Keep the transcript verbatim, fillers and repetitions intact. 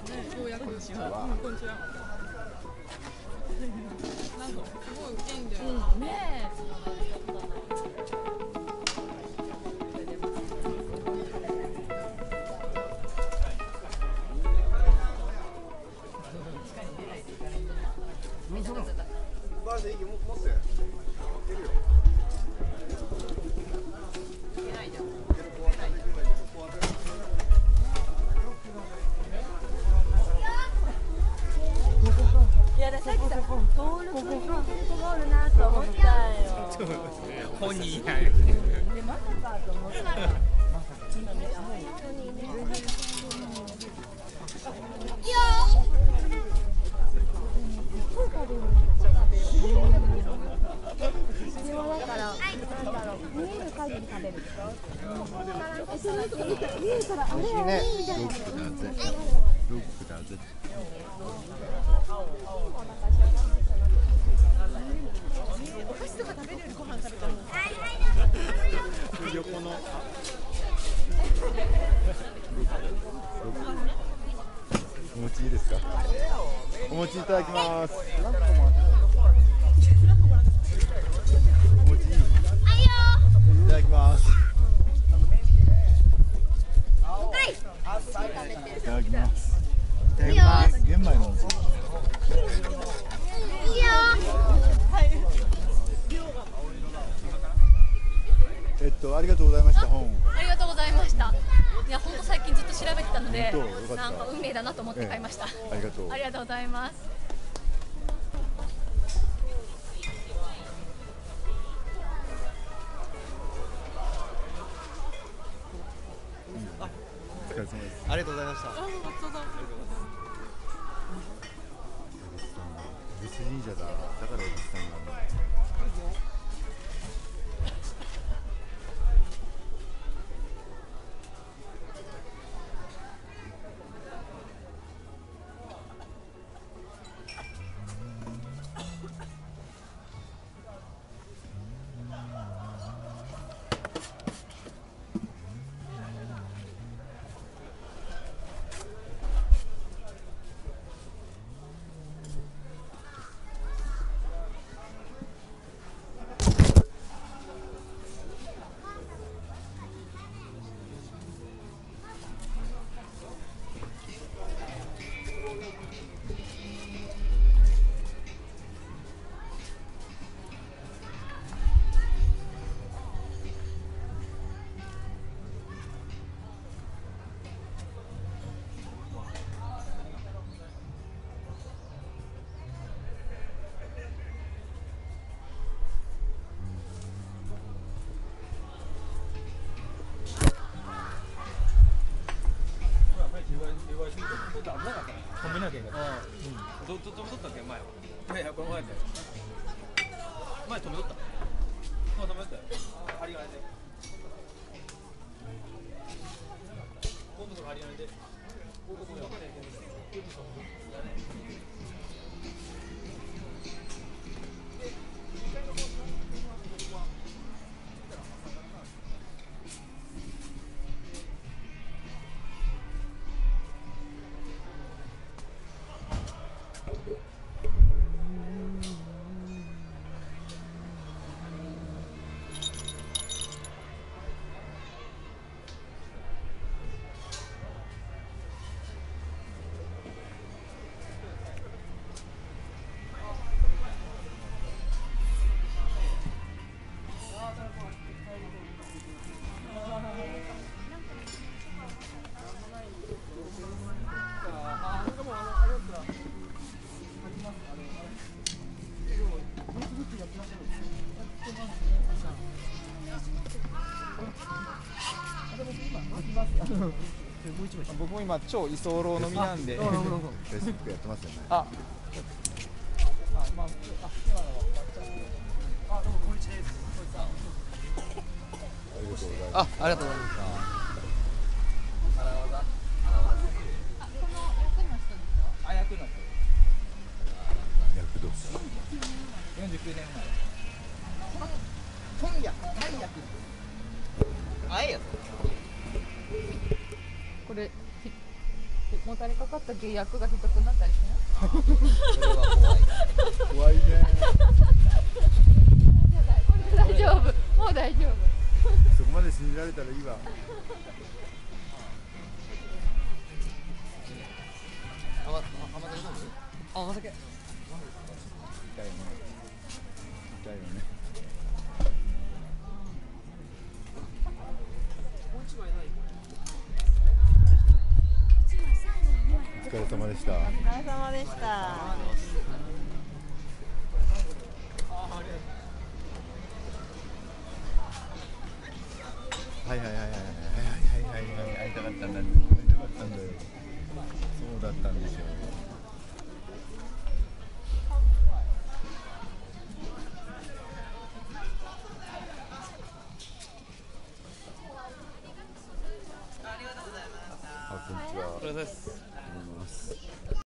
ようやくこんにちは。こんにちは。なんかすごい元気で。うん、ねバーでいいよ、持って。いけるよ。いけないじゃん。 いや、ださっきさ、登録フットボールなと思ったよ。 本人いない。 で、まさかと思った。まさか。いやそれはだから、なんだろう、見える限り食べる。見えるから、あれはいいじゃない。 ロックだぜ。ロックだぜ。 お菓子とか食べるよりご飯食べたい。 横の。お餅いいですか。お餅いただきます。お餅いい。いただきます。いただきます。いただきます。玄米のお餅。いいよ。えっと、ありがとうございました。本。 ありがとうございました。いや、本当最近ずっと調べてたので、 本当よかった。 なんか運命だなと思って買いました。 ええ、ありがとう。 ありがとうございます。 お疲れ様です。 ありがとうございました。 恵比寿神社だ。だから恵比寿さんが。 止めなきゃいけない。うん。ど、ど、止めとったっけ、前は。いやいや、この前だよ。前止めとった。もう止めとったよ。針金で。今度の針金で。ここで。 僕も今超居候飲みなんで。 フェイスブックやってますよね。 あ、あ、まあ、あ、今のは。あ、どうもこんにちは。あ、ありがとうございました。あ、役の人。 役どうした。 よんじゅうきゅうねんまえ。本屋、大役。あえや。 これ、持たかりかかった契約が低くなったりしない？ それは怖い。 怖いね。 大丈夫、もう大丈夫。 そこまで信じられたらいいわ。 あ、ま、甘酒飲む？あ、お酒。 痛いよね。痛いよね。お疲れ様でした。 お疲れ様でした。 はいはいはいはいはいはいはいはい会いたかったんだ。会いたかったんだよ。そうだったんでしょう。あ、こんにちは。 お疲れ様です。 ありがとうございます。